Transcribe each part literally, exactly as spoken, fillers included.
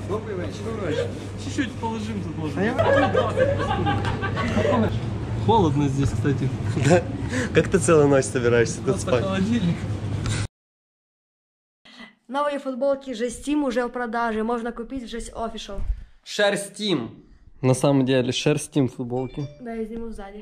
Добрый вечер. Добрый вечер. Чуть-чуть положим тут можно. Холодно здесь, кстати. Да? Как ты целую ночь собираешься тут спать? Холодильник. Новые футболки Жестим уже в продаже. Можно купить в Жесть Official. Шерстим. На самом деле, шерстим футболки. Да, я сниму сзади.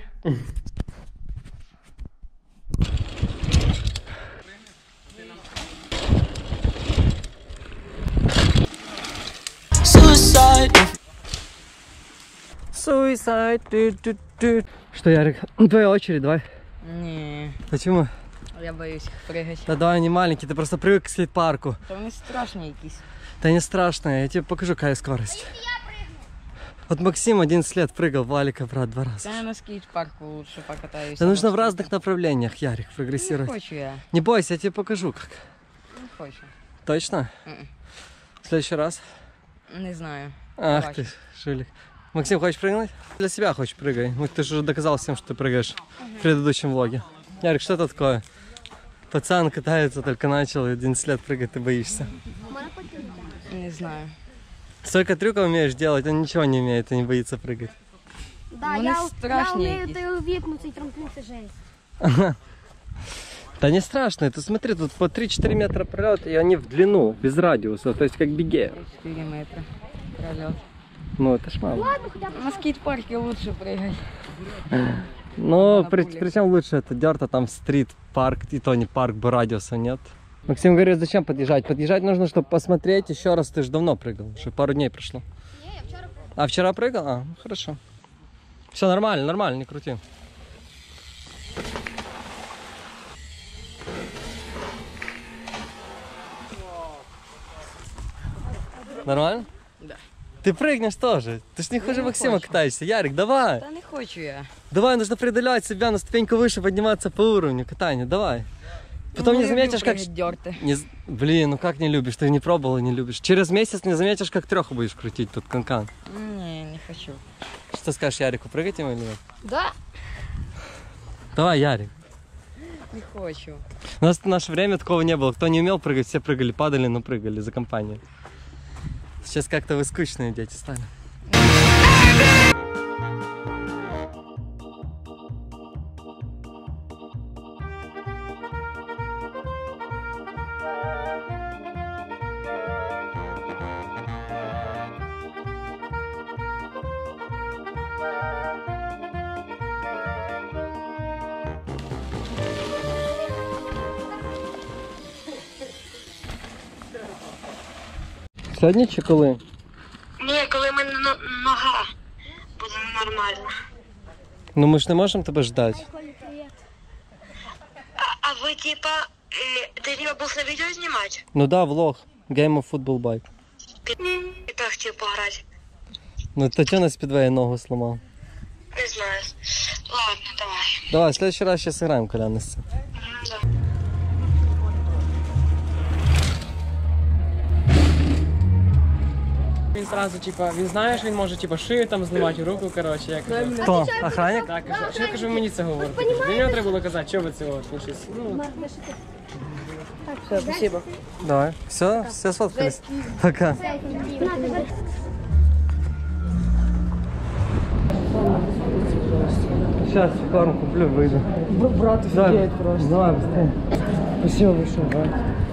Suicide. Что, Ярик? Твоя очередь, давай. Не, Почему? я боюсь прыгать. Да давай, не маленький, ты просто привык к слейт-парку. Та вони страшні якісь. Да не страшно, я тебе покажу, какая скорость. Вот Максим одиннадцать лет прыгал, Валика, брат, два раза. Та я на скейт-парку лучше покатаюсь. Да нужно в разных направлениях, Ярик, Не прогрессировать. хочу я. Не бойся, я тебе покажу, как. Не хочу. Точно? Мгм. В следующий раз? Не знаю. Ах Побачу. ты, жулик. Максим, хочешь прыгнуть? Для себя хочешь прыгай. Ну, ты же уже доказал всем, что ты прыгаешь в предыдущем влоге. Ярик, что это такое? Пацан катается, только начал, и одиннадцать лет прыгать, ты боишься. Не знаю. Столько трюков умеешь делать, он ничего не умеет и не боится прыгать. Да, Вони я, страшні я умею якісь. той випну, цей трамплін, це жесть. Да не страшно, ты смотри, тут по три-четыре метра пролет, и они в длину, без радиуса, то есть как беге. чотири метри. Прольот. Ну, это ж мало. Ладно, хоча б. На скейт-парке лучше прыгать. Но На при, пуле. причем лучше это дерта, там стрит-парк, и то не парк, бы радиуса нет. Максим говорит, зачем подъезжать? Подъезжать нужно, чтобы посмотреть еще раз, ты же давно прыгал, уже пару дней прошло. Ні, я вчора прыгав. А вчера прыгал? А, ну, хорошо. Все нормально, нормально, не крути. Нормально? Да. Ты прыгнешь тоже. Ты ж не хуже не Максима хочу. катаешься. Ярик, давай. Та не хочу я. Давай, нужно преодолевать себя на ступеньку выше, подниматься по уровню катания. Давай. Потом Ну, не люблю заметишь, как... прыгать дёрты. Не... з- Блин, ну как не любишь? Ты не пробовал и не любишь. Через месяц не заметишь, как треху будешь крутить тут канкан. Не, не хочу. Что скажешь Ярику, прыгать ему или нет? Да? Давай, Ярик. Не хочу. У нас в наше время такого не было. Кто не умел прыгать, все прыгали, падали, но прыгали за компанию. Сейчас как-то вы скучные дети стали. Сьогодні чи коли? Ні, коли в мене нога буде нормальна. Ну ми ж не можемо тебе ждати. А, а ви, типа, е, ти типа будеш на відео знімати? Ну да, влог. Game of Football Bike. Я хотів пограти. Ну то чого на спідвеї ногу сломав? Не знаю. Ладно, давай. Давай, в следующий раз сейчас играем, Колян. Да. Він зразу, типа, він знає, що він може типа шию там зламати, руку, коротше, я кажу. Кто? Охранник? Так, кажу, що, кажу, мені це говорите? Кажу, Для нього треба було казати, що ви це от, ну, щось, ну, Все, спасибо. Давай. Все, все сфоткались. Пока. Сейчас корм куплю, выйду. брат Давай, давай быстрее. Спасибо большое, брат.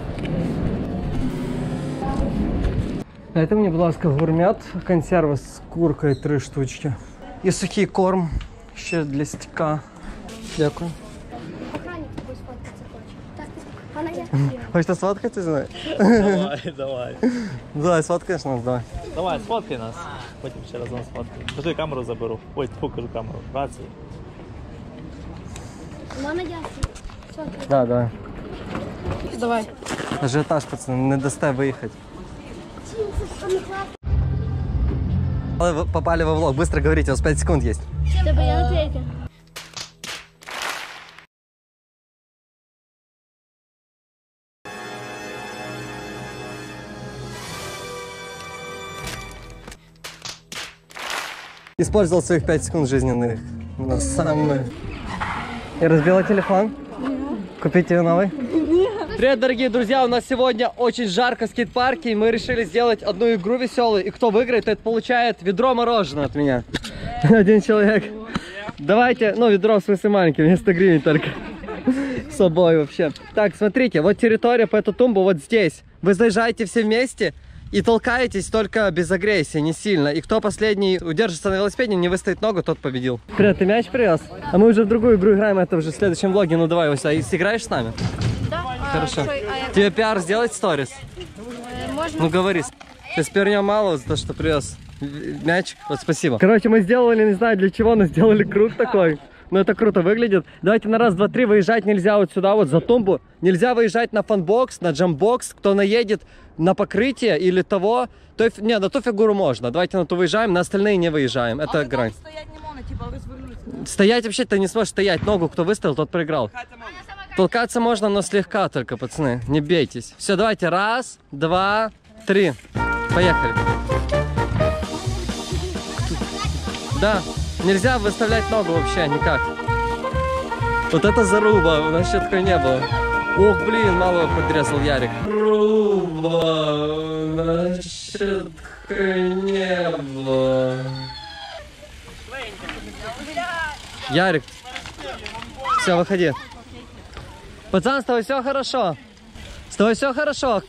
Это мне, будь ласка, гурмет, консерви з куркою три штучки. І сухий корм ще для стіка. Дякую. Охранник тобою сфоткатися хоче. Так, а на я. Хочете сфоткатися? Давай. Давай, давай. Давай, сфоткаєш нас, давай. Давай, сфоткай нас. Потім ще раз нас сфоткай. Кажи, камеру заберу. Ой, тьфу, кажу камеру. Рацію. Мама, я. Да, давай. Давай. Ажіотаж, пацани, не дасте виїхати. Вы попали во влог, быстро говорите, у вас пять секунд есть. Тебе я на третє. Использовал своих пять секунд жизненных. На самые... И разбила телефон? Купить ее новый? Привет, дорогие друзья! У нас сегодня очень жарко в скейт-парке, и мы решили сделать одну игру веселую. И кто выиграет, тот получает ведро мороженого от меня. Один человек. Давайте, ну ведро в смысле маленький, вместо гривен только. С собой вообще. Так, смотрите, вот территория по эту тумбу вот здесь. Вы заезжаете все вместе и толкаетесь только без агрессии, не сильно. И кто последний удержится на велосипеде, не выставит ногу, тот победил. Привет, ты мяч привез? А мы уже в другую игру играем, это уже в следующем влоге. Ну давай, Вася, и сыграешь с нами? Да. Хорошо. А, что, а я... Тебе пиар сделать сторис? Э, можно? Ну говори. Ты спернем мало за то, что привез мяч. Вот спасибо. Короче, мы сделали, не знаю для чего, но сделали круг такой. Ну это круто выглядит. Давайте на раз, два, три. Выезжать нельзя вот сюда, вот за тумбу. Нельзя выезжать на фанбокс, на джамбокс. Кто наедет на покрытие или того, то... Не, на ту фигуру можно. Давайте на ту выезжаем, на остальные не выезжаем. Это а грань. Стоять не можно, типа развернуться. Стоять вообще ты не сможешь стоять. Ногу кто выставил, тот проиграл. Толкаться можно, но слегка только, пацаны. Не бейтесь. Все, давайте. Раз, два, три. Поехали. Да. Нельзя выставлять ногу вообще никак. Вот это заруба, у нас еще такой не было. Ох, блин, мало подрезал Ярик. Заруба, у нас еще такой не было. Ярик, все, выходи. Пацан, с тобой все хорошо. С тобой все хорошо.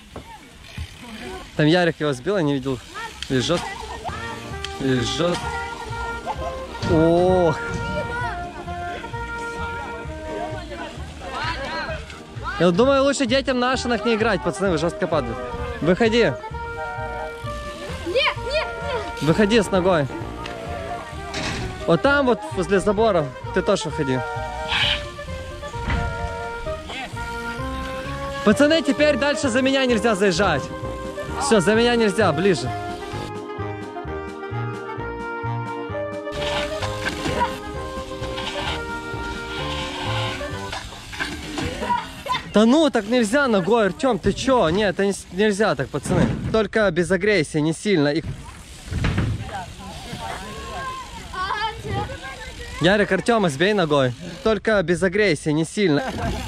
Там Ярик его сбил, я не видел. Лежит. Лежит. Ох. Я думаю, лучше детям на ашинах не играть, пацаны, вы жестко падают. Выходи. Нет, нет, нет. Выходи с ногой. Вот там вот, возле забора, ты тоже выходи. Пацаны, теперь дальше за меня нельзя заезжать. Все, за меня нельзя, ближе. Да ну, так нельзя ногой, Артем, ты чё? Нет, это не, нельзя так, пацаны. Только без агрессии, не сильно. И... Ярик, Артема сбей ногой. Только без агрессии, не сильно.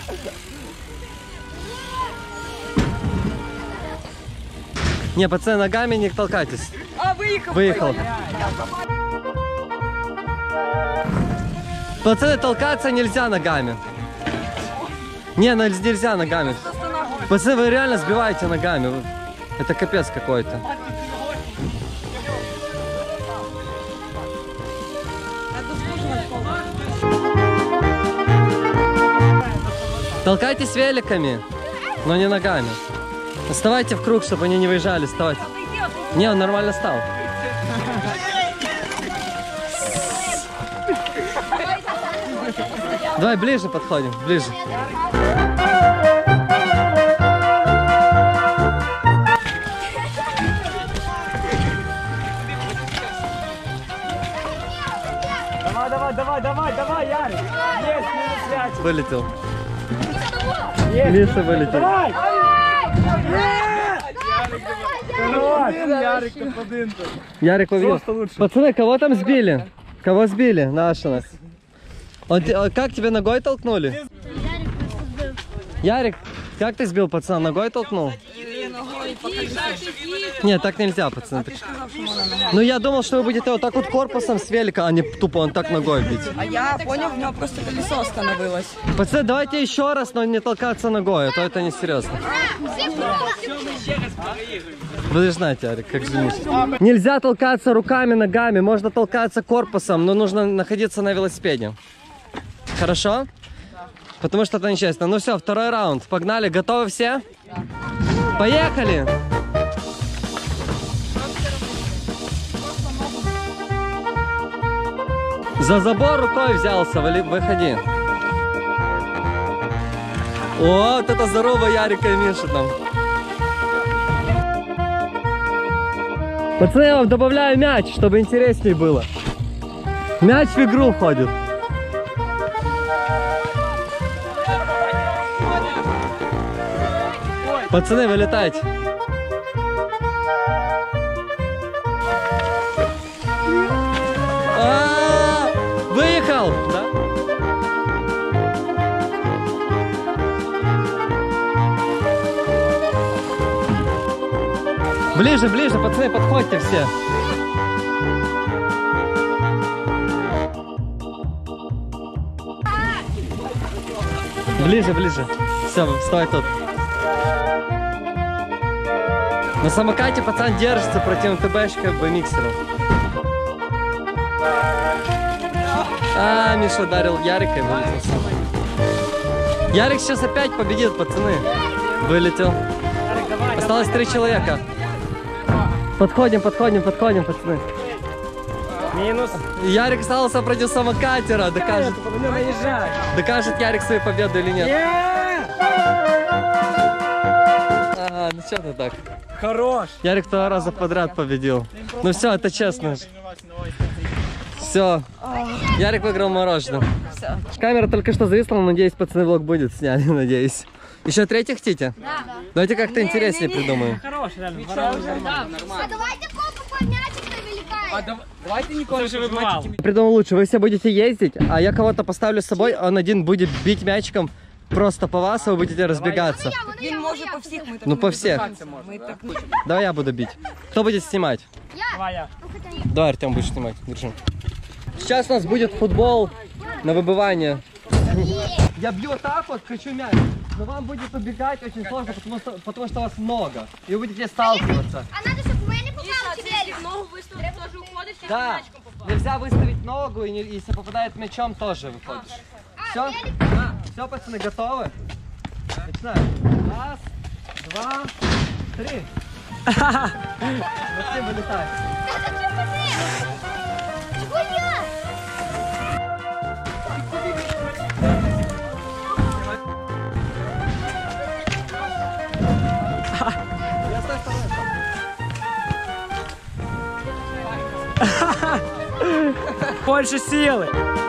Не, пацаны, ногами не толкайтесь. А, выехал. Выехал. Пацаны, толкаться нельзя ногами. Не, ну нельзя ногами. Пацаны, вы реально сбиваете ногами. Это капец какой-то. Толкайтесь великами, но не ногами. Вставайте в круг, чтобы они не выезжали. Вставайте. Не, он нормально стал. Давай ближе подходим, ближе. Давай, давай, давай, давай, давай, Ярик. Есть, минус пять. Вылетел. Лиса вылетел. Давай! Ярик, ты подынка. Ярик победил. Пацаны, кого там сбили? Кого сбили на ашинах? Он, как тебе ногой толкнули? Ярик, как ты сбил пацана? Ногой толкнул? Нет, так нельзя, пацаны. Ну я думал, что вы будете вот так вот корпусом с велика, а не тупо он так ногой бить. А я понял, у него просто колесо остановилось. Пацаны, давайте еще раз, но не толкаться ногой, а то это не серьезно. Вы же знаете, Ярик, как жениться. Нельзя толкаться руками, ногами, можно толкаться корпусом, но нужно находиться на велосипеде. Хорошо? Потому что это нечестно. Ну все, второй раунд. Погнали. Готовы все? Поехали! За забор рукой взялся. Выходи. О, вот это здорово Ярика и Миша там. Пацаны, я вам добавляю мяч, чтобы интереснее было. Мяч в игру входит. Пацаны, вылетайте. А-а-а! Выехал! Да? Ближе, ближе, пацаны, подходите все. Ближе, ближе. Все, вставай тут. На самокате пацан держится против ТБшка б-миксера. А, Миша ударил Ярика и вылетел сам. Ярик сейчас опять победит, пацаны. Вылетел. Осталось три человека. Подходим, подходим, подходим, пацаны. Мінус. Ярик остался против самокатера. Докажет, Не наїжджай. докажет Ярик свою победу или нет. Ага, ну что ты так? Хорош. Ярик два раза подряд победил. Ну все, это честно. Все. Ярик выиграл мороженое. Камера только что зависла, но надеюсь, пацаны, влог будет сняли, надеюсь. Еще третий хотите? Да. Давайте как-то интереснее придумаем. Хорош, реально. Нормально. А давайте копу по мячик навеликаем. Давайте ніколи вже вибивав. Придумал лучше, вы все будете ездить, а я кого-то поставлю с собой, он один будет бить мячиком просто по вас, а вы будете разбегаться. Він може по всіх, ми так Ну не по всех. Ми так Давай я буду бить. Кто будет снимать? Давай я. Давай, Артем, будешь снимать. Держи. Сейчас у нас будет футбол на выбывание. Я бью так вот, кричу мяч. Но вам будет убегать очень сложно, потому что, потому что вас много. И вы будете сталкиваться. А надо, чтобы мы не попали тебе. ногу виставив, теж уходиш, Да, нельзя выставить ногу, и не- если попадает мячом, тоже выходишь. Все? Все, пацаны, готовы? Начинаем. Раз, два, три. Максим, вылетай. Я с той стороны. Більше сили.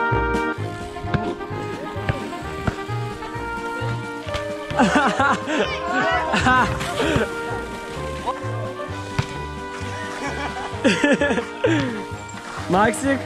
Максик.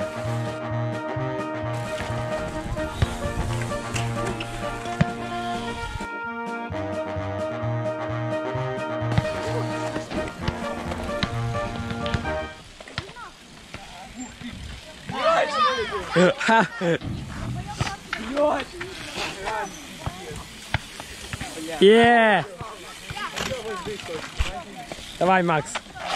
Є! Давай, Макс.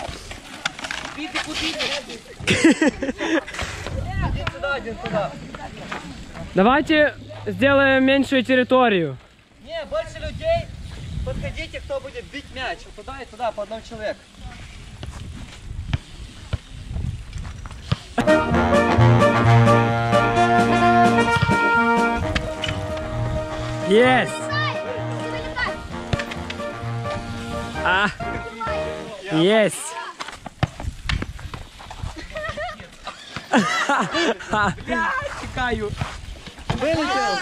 Давайте сделаем меньшую территорию. Не, больше людей. Подходите, кто будет бить мяч. Вот туда и туда, по одному человеку. Есть! А! Есть! Чекаю! Вылетел.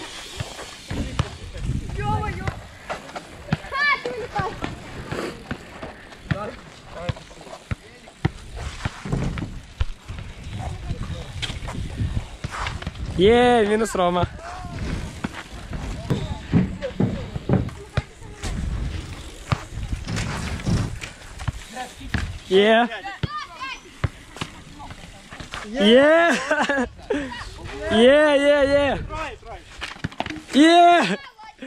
Є, мінус Рома. Є. Є. Є, є, є. Є.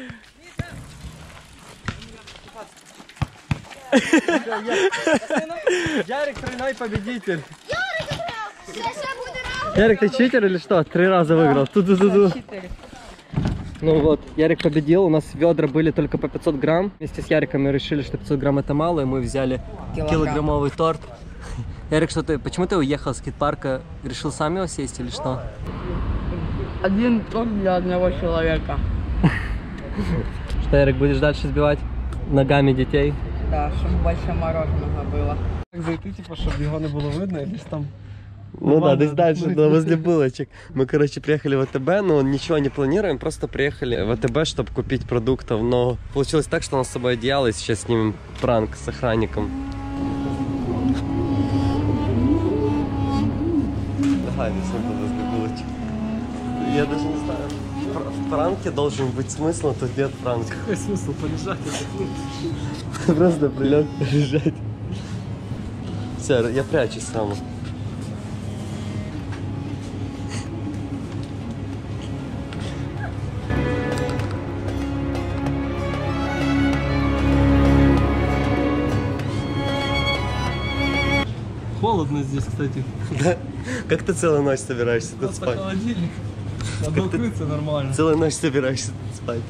Ярик тройной победитель. Ще буде раунд. Ярик, ты читер или что? Три раза выиграл. Ту-ду-ду-ду. Ну вот, Ярик победил. У нас ведра были только по пятьсот грамм. Вместе с Яриком мы решили, что пятьсот грамм это мало, и мы взяли Килограмм. килограммовый торт. Ярик, что ты, почему ты уехал с скейт-парка? Решил сам его съесть или что? Один торт для одного человека. Что, Ярик, будешь дальше сбивать ногами детей? Да, чтобы больше мороженого было. Зайти, типа, щоб його не було видно, і десь там. Ну да, ладно, десь дальше, ну, да, возле булочек. Мы, короче, приехали в АТБ, но ничего не планируем, просто приехали в АТБ, чтобы купить продуктов. Но получилось так, что у нас с собой одеяло, и сейчас снимем пранк с охранником. Давай, висим возле булочек. Я даже не знаю, в пранке должен быть смысл, но тут нет пранка. Какой смысл полежать? Просто прилег, лежать. Все, я прячусь, Рома. Холодно здесь, кстати. Да? Как ты целую ночь собираешься тут спать? Холодильник. Надо укрыться нормально. Целую ночь собираешься тут спать.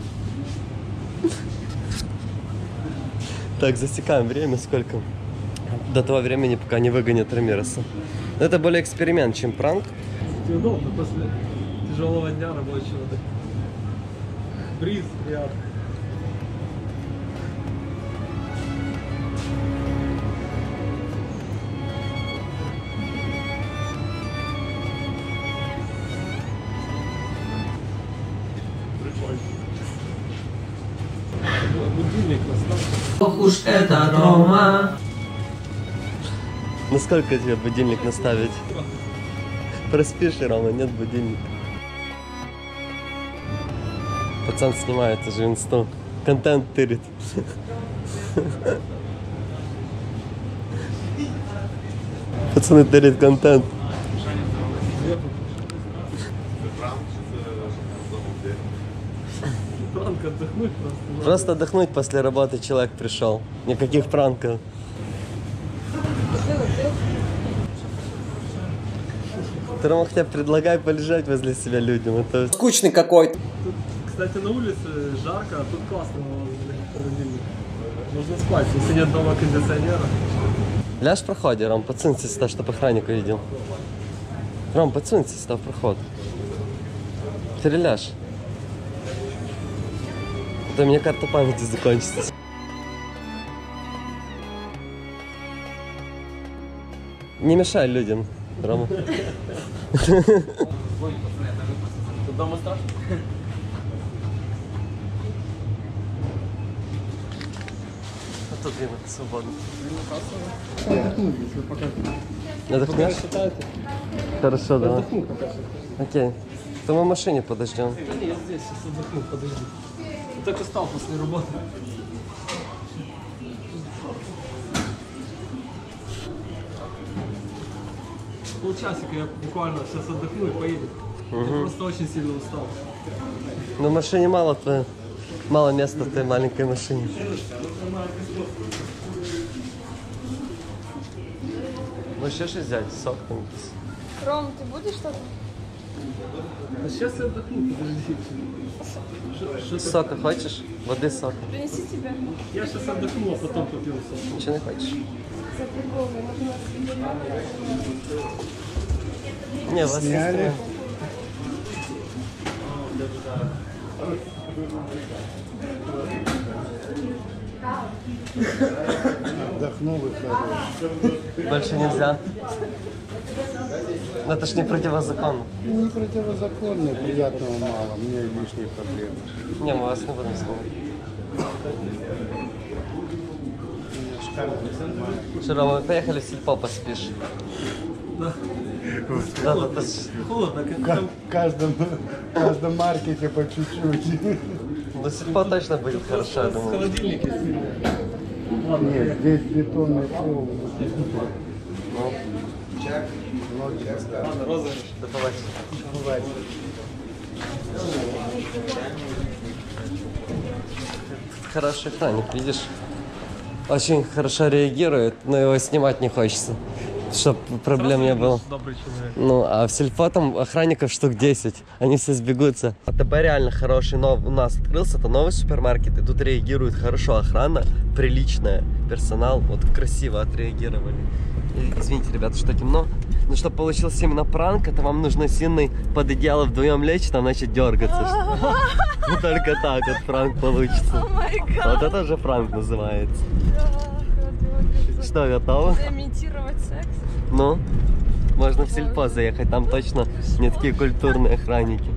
Так, засекаем время, сколько? До того времени, пока не выгонят Рамиреса. Но это более эксперимент, чем пранк. Удобно после тяжелого дня рабочего. Бриз приятно. Будильник поставь. Ох уж это Рома. Ну сколько тебе будильник наставить? Проспишь, Рома, нет будильника. Пацан снимает уже инсту. Контент тырит. Пацаны тырит контент. Пранк отдохнуть просто. Просто отдохнуть после работы человек пришел. Никаких пранков. Ты, Рома, хотя бы предлагай полежать возле себя людям. Это скучный какой-то. Тут, кстати, на улице жарко, а тут классно холодильник. Можно спать, если нет дома кондиционера. Ляж в проходе, Ром, подсунься сюда, чтобы охранник увидел. Ром, подсунься сюда в проход. Ты ляж. А то у меня карта памяти закончится. Не мешай людям, Рома. Тут дома страшно? А тут видно, свободно. Отдохнешь? Хорошо, давай. Окей. То мы в машине подождем. Не, я здесь, сейчас отдохну, подожди. Я только встал после работы. Полчасика я буквально сейчас отдохну и поеду. Я просто очень сильно устал. Но в машине мало, то мало места в той маленькой машине. Можешь еще взять сок там. Ром, ты будешь что-то? А сейчас я отдохну, подожди. Что- что-то- Сока хочешь? Воды сока. Принеси тебе. Я сейчас отдохну, а потом попью сок. Ничего не хочешь? За прикол, можно Не, вас не стреляют. Отдохнул и хорошо. Больше нельзя. Но это ж не противозаконно. Не противозаконно, приятного мало, мне лишние проблемы. Не, мы вас не будем снимать. Что, Рома, мы поехали в сельпо, поспишь? Да. Да, да, да. Холодно, как В там. каждом, в каждом маркете по чуть-чуть. Ну, сельпо точно будет хорошо, я В думаю. холодильнике. Ладно, Нет, здесь бетонный пол. Ну, ладно, розыгрыш. до побачення. Хороший охранник, видишь? Очень хорошо реагирует, но его снимать не хочется, чтобы проблем не было. Добрый человек. Ну, а в сельпо там охранников штук десять, они все сбегутся. АТБ реально хороший, но у нас открылся, это новый супермаркет, и тут реагирует хорошо охрана, приличная, персонал, вот красиво отреагировали. И, извините, ребята, что темно, но чтобы получился именно пранк, это вам нужно с Инной под одеяло вдвоем лечь, там начать дергаться. Ну, только так вот пранк получится. Вот это же пранк называется. Что, готово? Имитировать секс. Ну, можно в сельпо заехать, там точно не такие культурные охранники.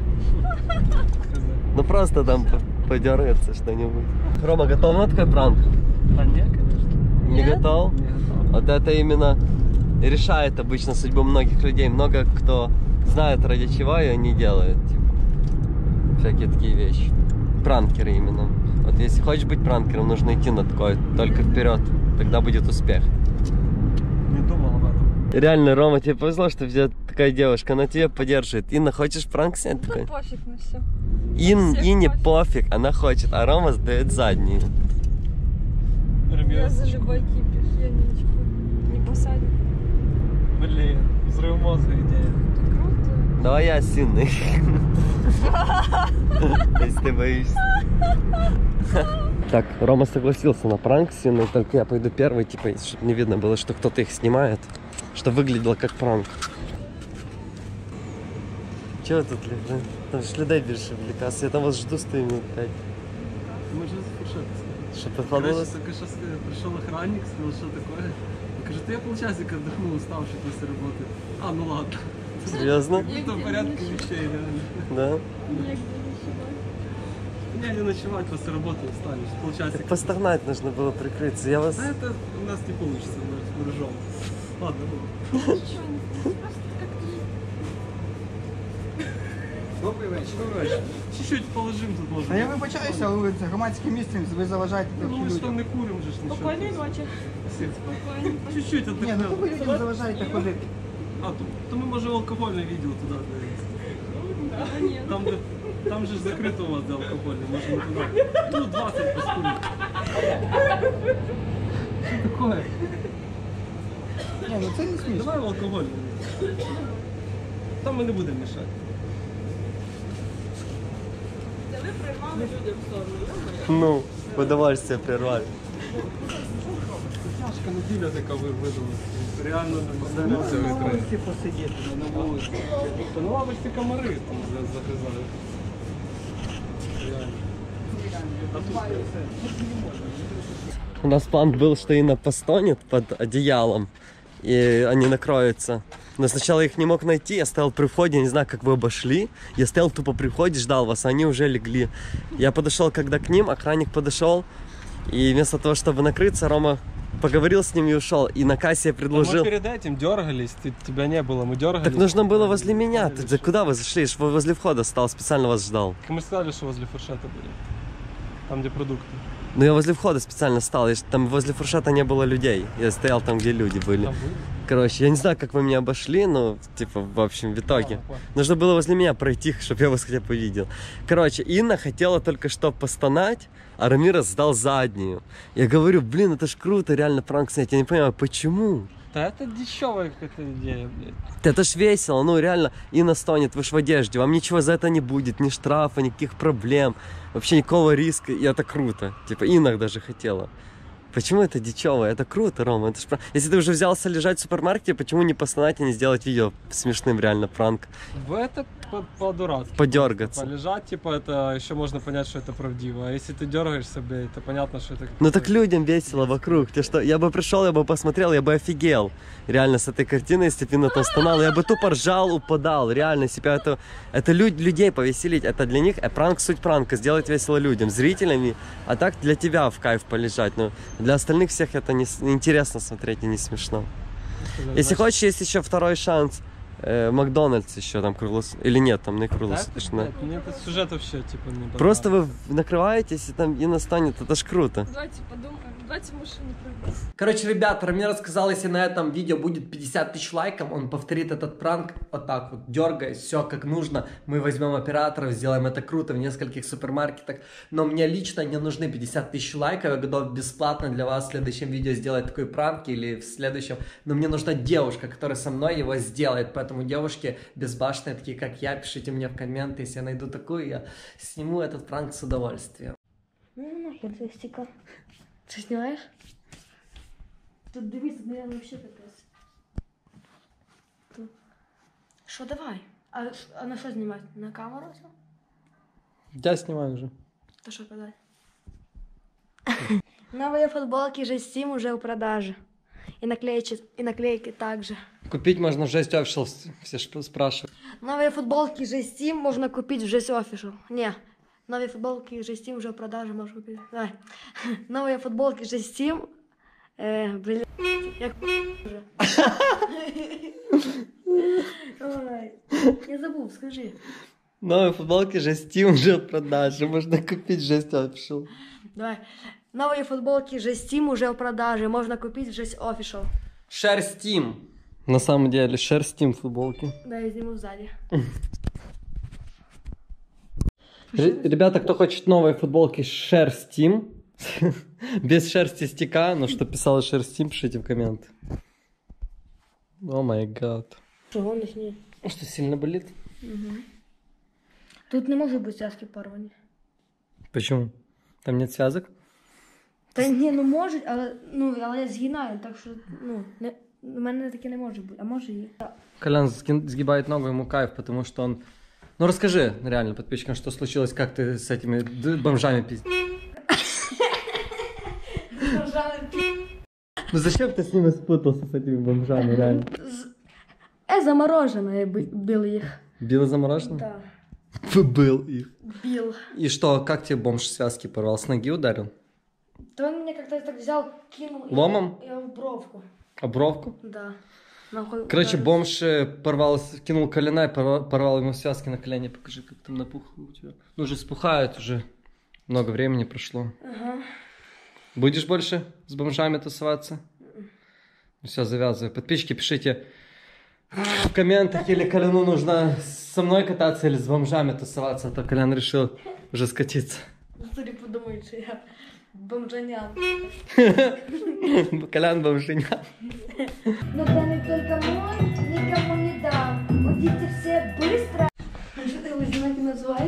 Ну просто там подергаться что-нибудь. Рома, готов на такой пранк? А нет, конечно. Не готов? Не готов. Вот это именно решает обычно судьбу многих людей. Много кто знает, ради чего ее не делают. Типа, всякие такие вещи. Пранкеры именно. Вот если хочешь быть пранкером, нужно идти на такое, только вперед. Тогда будет успех. Реально, Рома, тебе повезло, что у тебя такая девушка, она тебя поддерживает. Инна, хочешь пранк снять такой? Ну пофиг на все. Ин, Инне пофиг, она хочет, а Рома сдает заднюю. Я за любой кипиш, я ничего не посадю. Блин, взрыв мозга идея. Тут круто. Давай я с Инной. Если ты боишься. Так, Рома согласился на пранк с Инной, только я пойду первый, типа, чтобы не видно было, что кто-то их снимает, чтобы выглядело как пранк. Чего тут, блин? Там же людей більше влікався, я там вас жду стою минут пять. Мы же зафуршется. Что, Короче, подходилось? только что пришел охранник, сказал, что такое. Говорит, я полчасика отдохнул, уставший после работы. А, ну ладно. Серьезно? Это в порядке вещей, реально. Да? Не, не ночевать после работы устанешь, полчасика. Так постогнать нужно было прикрыться, я вас... А это у нас не получится, мы ржем. Ладно, ну. Добрий вечір. Добрый вечер. Чуть-чуть положим тут можно. А я вибачаюся, але це громадське місце, ви заважаєте Ну трохи мы что, людям. не курим же ж ничего. Спокойной ночи. Спокойно. Чуть-чуть Ні, ну то ви отдохнем. людям заважаєте ходити. А, то, то мы можем алкогольное видео туда довести. Там, де, там же ж закрыто у вас, де алкогольное, можем туда. Ну, двадцать поскурим. Что такое? Ні, ну це не смішно. Давай в алкогольне. Там ми не будемо мішати. Ну, удовольствие прервали. Тяжка неділя така ви видали. Реально не Це вулиці посидіти, на вулиці. Та на лавочці комари там за- загризають. Реально. А тут У нас план был, что Инна постонет под одеялом, и они накроются. Но сначала я их не мог найти, я стоял при входе, не знаю, как вы обошли. Я стоял тупо при входе, ждал вас, а они уже легли. Я подошел, когда к ним, охранник подошел, и вместо того, чтобы накрыться, Рома поговорил с ним и ушел. И на кассе я мы предложил... перед этим дергались, ты, тебя не было, мы дергались. Так нужно было возле меня. Ты, ты куда вы зашли? Я ж возле входа стал, специально вас ждал. Мы сказали, что возле фуршета были. Там, где продукты. Но я возле входа специально стал, я ж- там возле фуршета не было людей. Я стоял там, где люди были. Там были? Короче, я не знаю, как вы меня обошли, но, типа, в общем, в итоге. Ладно, ладно. Нужно было возле меня пройти, чтобы я вас хотя бы увидел. Короче, Инна хотела только что постонать, а Рамирес сдал заднюю. Я говорю, блин, это ж круто, реально пранк снять. Я не понимаю, почему? Да это дешевая какая-то идея, блядь. Это ж весело, ну реально, Инна стонет, вы ж в одежде, вам ничего за это не будет, ни штрафа, никаких проблем, вообще никакого риска, и это круто. Типа, Инна даже хотела. Почему это дичево? Это круто, Рома. Это ж... пра- Если ты уже взялся лежать в супермаркете, почему не постонать и не сделать видео смешным реально пранк? В это по- по-дурацки. Подергаться. Полежать, типа, это еще можно понять, что это правдиво. А если ты дергаешься, блядь, то понятно, что это... Ну так людям весело вокруг. Ты что, я бы пришел, я бы посмотрел, я бы офигел. Реально с этой картиной, если бы Инна там стонала, я бы тупо ржал, упадал. Реально себя это... Это лю- людей повеселить. Это для них э, пранк, суть пранка. Сделать весело людям, зрителями. А так для тебя в кайф полежать. Но для остальных всех это не, с- не интересно смотреть и не смешно. Если хочешь, есть еще второй шанс. Э, Макдональдс еще там круглос... Или нет, там не Да, круглосуточно. блядь, мне этот сюжет вообще, типа, не Просто понравился. вы накрываетесь, и там Инна станет, это ж круто. Давайте подумаем. Давайте в машину прыгнем. Короче, ребята, Рамир рассказал, если на этом видео будет пятьдесят тысяч лайков, он повторит этот пранк вот так вот, дергаясь, все как нужно. Мы возьмем операторов, сделаем это круто в нескольких супермаркетах. Но мне лично не нужны пятьдесят тысяч лайков, я готов бесплатно для вас в следующем видео сделать такой пранк или в следующем. Но мне нужна девушка, которая со мной его сделает. Поэтому девушки безбашенные, такие как я, пишите мне в комменты, если я найду такую, я сниму этот пранк с удовольствием. Ну нахер твой стикер. Ты снимаешь? Тут дивись, тут, наверное, вообще капец. Тут. Что, давай? А, ш- а на что снимать? На камеру все? Я снимаю уже. То что подать? Новые футболки же Steam уже в продаже. И наклейки, и наклейки также. Купить можно в жесть Official, все ж спрашивают. Новые футболки же Steam можно купить в жесть Official. Не, новые футболки же Steam уже в продаже можно купить. Давай. Новые футболки же Steam. Э, блин, я уже. Ой, я забыл, скажи. Новые футболки же Steam уже в продаже, можно купить жесть Official. Давай. Новые футболки же Steam уже в продаже, можно купить в жесть Official. Share Steam. На самом деле шерстим футболки. Да, я сниму сзади. Р- Ребята, кто хочет новые футболки шерстим, без шерсти стека, но что писала шерстим, пишите в комменты. О май гад. Что, он их не... Что, сильно болит? Тут не может быть связки порвані. Почему? Там нет связок? Та ні, ну можуть, але, ну, але я згинаю, так що, ну, не, у мене таке не може бути, а може і. Колян сги- сгибает ногу, ему кайф, потому что он... Ну расскажи, реально, подписчикам, что случилось, как ты с этими д- бомжами пиздишь. Ну зачем ты с ними спутался, с этими бомжами, реально? Е, заморожено, я би- бил їх. Бил замороженным? Да, Был их. бил. И что, как тебе бомж связки порвал? С ноги ударил? То він мене как-то так взял, кинул. и- Ломом? Я в бровку. А бровку? Да. Нахуй Короче, ударил. бомж э, порвал, кинул колена и порвал, порвал ему связки на колене. Покажи, как там напухло у тебя. Ну, уже спухает, уже много времени прошло. Ага. Будешь больше с бомжами тусоваться? Ну все, завязывай. Подписчики, пишите в комментах, или Коляну нужно со мной кататься или с бомжами тусоваться, а то Колян решил уже скатиться. Смотри, подумають, що я бомжанян. Колян бомжиня. Но данный только мой, никому не дам. Будите все быстро. Що ти його знаки називаєш?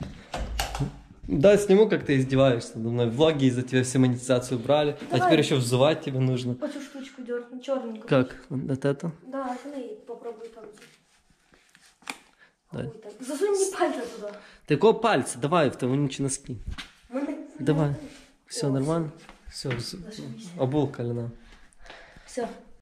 Да, сниму, как ты издеваешься надо мной. Влоги из-за тебя все монетизацию убрали. А Давай. теперь еще взывать тебе нужно. Оцю штучку дерну, чорненьку. Как? Вот это? Да, оцени, попробуй там. Дай. Ой, так. Засунь мені пальця туди. Такого пальца, давай, в того ничего носки. Мене- Давай. Все нормально? Все, обул Коляна. Все.